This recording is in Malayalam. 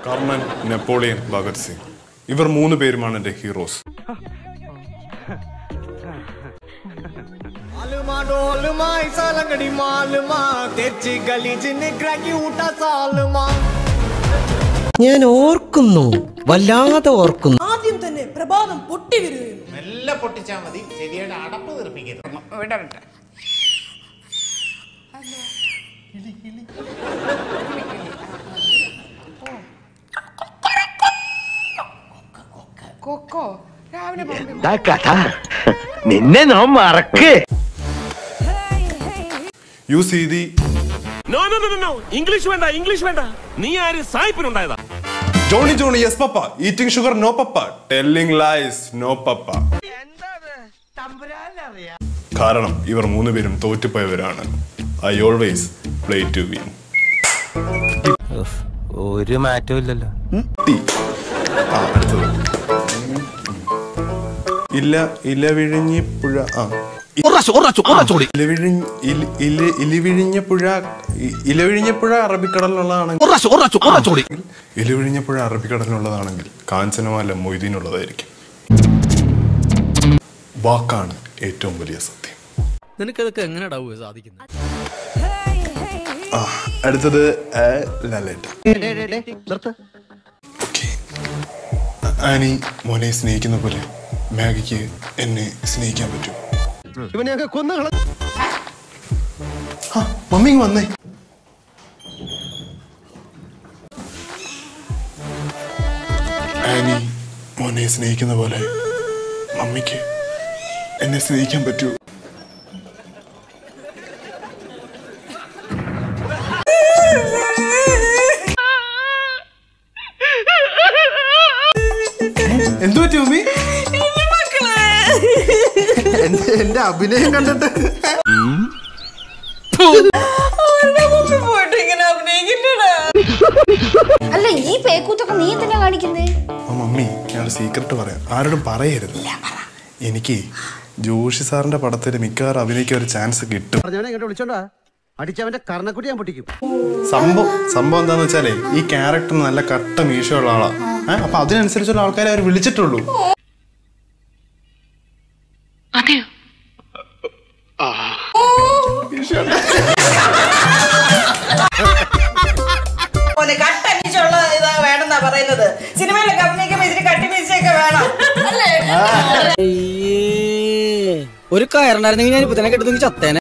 കർണൻ, നെപ്പോളിയൻ, ഭഗത് സിംഗ്. ഇവർ 3 പേരുമാണ് എന്റെ ഹീറോസ്. ഞാൻ ഓർക്കുന്നു, വല്ലാതെ ഓർക്കുന്നു. ആദ്യം തന്നെ പ്രഭാതം പൊട്ടി വരികയും മെല്ലെ പൊട്ടിച്ചാൽ മതി, ചെടിയുടെ അടപ്പ് തീർപ്പിക്കരുത്. നിന്നെ നാം മറക്ക്. യു സീ ദി ഇംഗ്ലീഷ് വേണ്ട, ഇംഗ്ലീഷ് വേണ്ട. നീ ആര് സായിപ്പിനുണ്ടായതാ? Johnny Johnny yes papa, eating sugar no papa, telling lies no papa. കാരണം ഇവർ 3 പേരും തോറ്റുപോയവരാണ്. I always play to win. ഒരു മാറ്റവും ഇല്ലല്ലോ. ഇല്ല ഇലവിഴിഞ്ഞി പുഴ. ഇലവിഴിഞ്ഞപ്പുഴ അറബിക്കടലിനുള്ളതാണെങ്കിൽ ഇലവിഴിഞ്ഞപ്പുഴ അറബിക്കടലിനുള്ളതാണെങ്കിൽ കാഞ്ചനമാല മൊയ്തീനുള്ളതായിരിക്കും. വാക്കാണ് ഏറ്റവും വലിയ സത്യം. നിനക്കതൊക്കെ എങ്ങനെയാ സാധിക്കുന്നത്? അടുത്തത് ലലേട്ട. ആനി മോനെ സ്നേഹിക്കുന്ന പോലെ മാഗിക്ക് എന്നെ സ്നേഹിക്കാൻ പറ്റും. മമ്മി വന്നേ. ആനി മോനെ സ്നേഹിക്കുന്ന പോലെ മമ്മിക്ക് എന്നെ സ്നേഹിക്കാൻ പറ്റൂ. എന്തു പറ്റി മമ്മി? എന്റെ അഭിനയം കണ്ടിട്ട് അല്ല, ഈ പേക്കൂത്തൊക്കെ നീ എന്തിനാ കാണിക്കുന്നേ? മമ്മി, ഞാൻ സീക്രട്ട് പറയാം, ആരോടും പറയരുത്. എനിക്ക് ജോഷി സാറിന്റെ പടത്തിൽ മിക്കവാറും അഭിനയിക്കാൻ ഒരു ചാൻസ് കിട്ടും. സംഭവം എന്താന്ന് വെച്ചാലേ, ഈ ക്യാരക്ടർ നല്ല കട്ട മീശയുള്ള ആളാ. അപ്പൊ അതിനനുസരിച്ചുള്ള ആൾക്കാരെ അവർ വിളിച്ചിട്ടുള്ളൂ. വേണമെന്നാ പറയുന്നത്. സിനിമയിലൊക്കെ അഭിനയിക്കുമ്പോ ഇതിന് കട്ടിമീശയൊക്കെ വേണം. ഒരു കയറുണ്ടായിരുന്നെങ്കിൽ ഞാൻ ഇപ്പൊ തന്നെ കെട്ടുന്നെങ്കിൽ ചത്തേനെ.